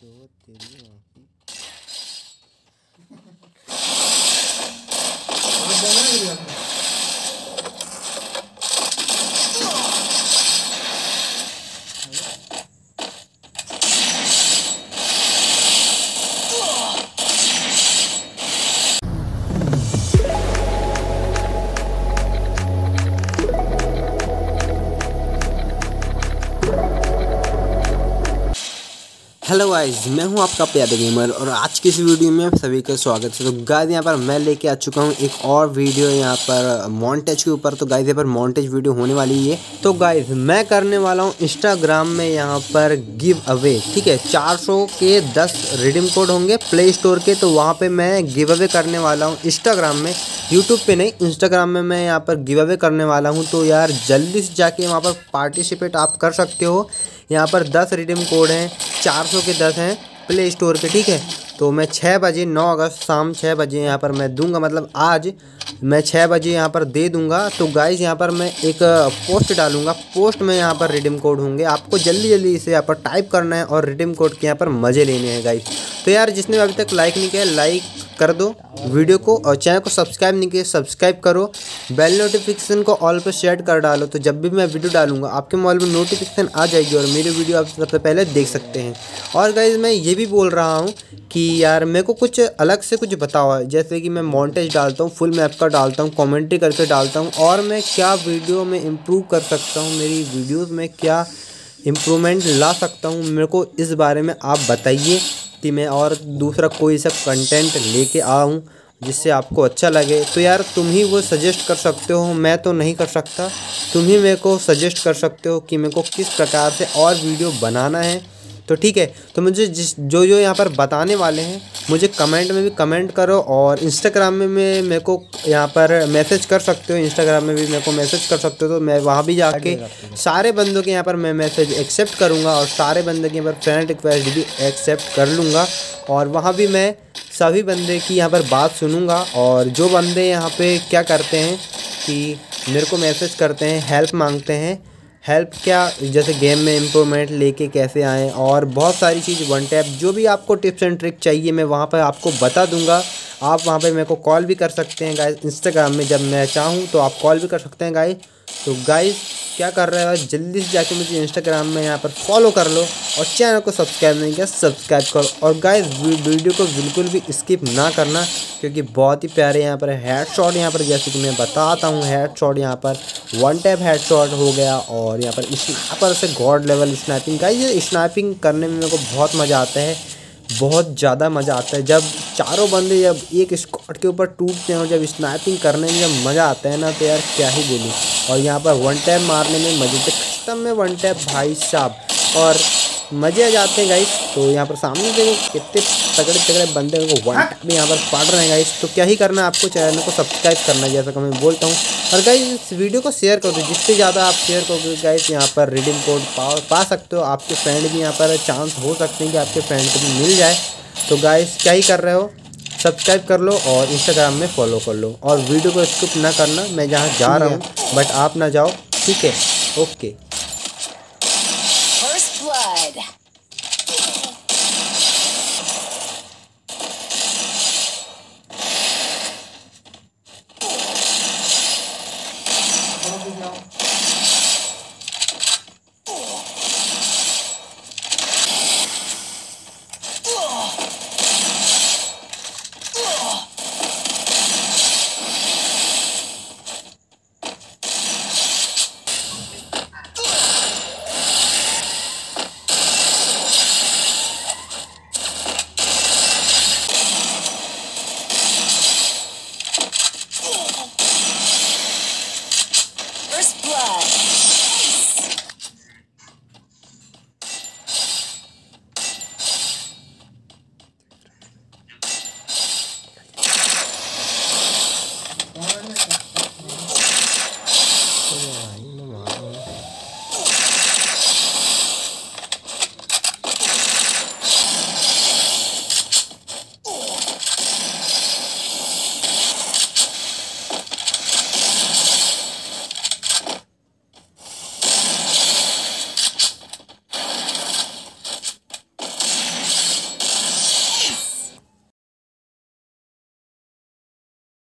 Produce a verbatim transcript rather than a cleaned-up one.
जो तेरी आँखी हेलो गाइस, मैं हूं आपका प्यारे गेमर और आज की इस वीडियो में सभी का स्वागत है। तो गाइस यहाँ पर मैं लेके आ चुका हूं एक और वीडियो यहाँ पर मॉन्टेज के ऊपर। तो गाइस यहाँ पर मॉन्टेज वीडियो होने वाली है। तो गाइस मैं करने वाला हूं इंस्टाग्राम में यहाँ पर गिव अवे, ठीक है। चार सौ के दस रिडीम कोड होंगे प्ले स्टोर के, तो वहाँ पर मैं गिव अवे करने वाला हूँ इंस्टाग्राम में। यूट्यूब पे नहीं, इंस्टाग्राम में मैं यहाँ पर गिव अवे करने वाला हूँ। तो यार जल्दी से जाके वहाँ पर पार्टिसिपेट आप कर सकते हो। यहाँ पर दस रिडीम कोड हैं, चार सौ के दस हैं प्ले स्टोर पे, ठीक है। तो मैं छः बजे नौ अगस्त शाम छः बजे यहाँ पर मैं दूंगा, मतलब आज मैं छः बजे यहाँ पर दे दूंगा। तो गाइस यहाँ पर मैं एक पोस्ट डालूंगा, पोस्ट में यहाँ पर रिडीम कोड होंगे। आपको जल्दी जल्दी इसे यहाँ पर टाइप करना है और रिडीम कोड के यहाँ पर मज़े लेने हैं गाइस। तो यार जिसने अभी तक लाइक नहीं किया लाइक कर दो वीडियो को, और चैनल को सब्सक्राइब नहीं किया सब्सक्राइब करो। बेल नोटिफिकेशन को ऑल पर सेट कर डालो, तो जब भी मैं वीडियो डालूंगा आपके मोबाइल में नोटिफिकेशन आ जाएगी और मेरी वीडियो आप सबसे पहले देख सकते हैं। और गाइस मैं ये भी बोल रहा हूँ कि यार मेरे को कुछ अलग से कुछ बताओ, जैसे कि मैं मॉन्टेज डालता हूँ, फुल मैप का डालता हूँ, कॉमेंट्री करके डालता हूँ, और मैं क्या वीडियो में इम्प्रूव कर सकता हूँ, मेरी वीडियोज़ में क्या इम्प्रूवमेंट ला सकता हूँ, मेरे को इस बारे में आप बताइए कि मैं और दूसरा कोई सब कंटेंट लेके आऊँ जिससे आपको अच्छा लगे। तो यार तुम ही वो सजेस्ट कर सकते हो, मैं तो नहीं कर सकता। तुम ही मेरे को सजेस्ट कर सकते हो कि मेरे को किस प्रकार से और वीडियो बनाना है। तो ठीक है, तो मुझे जिस जो जो यहाँ पर बताने वाले हैं मुझे कमेंट में भी कमेंट करो, और इंस्टाग्राम में मैं मेरे को यहाँ पर मैसेज कर सकते हो। इंस्टाग्राम में भी मेरे को मैसेज कर सकते हो, तो मैं वहाँ भी जाके सारे बंदों के यहाँ पर मैं मैसेज एक्सेप्ट करूँगा और सारे बंदों के यहाँ पर फ्रेंड रिक्वेस्ट भी एक्सेप्ट कर लूँगा। और वहाँ भी मैं सभी बंदे की यहाँ पर बात सुनूँगा। और जो बंदे यहाँ पे क्या करते हैं कि मेरे को मैसेज करते हैं, हेल्प मांगते हैं, हेल्प क्या जैसे गेम में इम्प्रूवमेंट लेके कैसे आएँ, और बहुत सारी चीज़ वन टैप जो भी आपको टिप्स एंड ट्रिक चाहिए मैं वहाँ पर आपको बता दूंगा। आप वहाँ पे मेरे को कॉल भी कर सकते हैं गाइस, इंस्टाग्राम में जब मैं चाहूँ तो आप कॉल भी कर सकते हैं गाइस। तो गाइस क्या कर रहे हो, जल्दी से जाके मुझे इंस्टाग्राम में यहाँ पर फॉलो कर लो, और चैनल को सब्सक्राइब नहीं किया सब्सक्राइब करो। और गाइस वीडियो को बिल्कुल भी स्किप ना करना, क्योंकि बहुत ही प्यारे यहाँ पर हेड शॉट यहाँ पर जैसे कि मैं बताता हूँ, हेड शॉट यहाँ पर वन टैप हेड शॉट हो गया। और यहाँ पर इस यहाँ पर से गॉड लेवल स्नैपिंग, गाइस ये स्नैपिंग करने में मेरे को बहुत मज़ा आता है, बहुत ज़्यादा मज़ा आता है। जब चारों बंदे जब एक स्क्वाड के ऊपर टूटते हैं और जब स्नैपिंग करने में जब मज़ा आता है ना, तो यार क्या ही बोलूँ। और यहाँ पर वन टैप मारने में मज़े, तो खत्म में वन टैप भाई साहब, और मज़े आ जाते हैं गाइस। तो यहाँ पर सामने देखो कितने तगड़े तगड़े बंदे को वन टैप में यहाँ पर पड़ रहे हैं गाइस। तो क्या ही करना है आपको, चैनल को सब्सक्राइब करना है जैसा कि मैं बोलता हूँ। और गाइस इस वीडियो को शेयर कर दो, जितने ज़्यादा आप शेयर करोगे गाइस यहाँ पर रिडीम कोड पा पा सकते हो। आपके फ्रेंड भी यहाँ पर चांस हो सकते हैं कि आपके फ्रेंड को भी मिल जाए। तो गाइस क्या ही कर रहे हो, सब्सक्राइब कर लो और इंस्टाग्राम में फॉलो कर लो, और वीडियो को स्किप ना करना। मैं जहाँ जा रहा हूँ बट आप ना जाओ, ठीक है। ओके।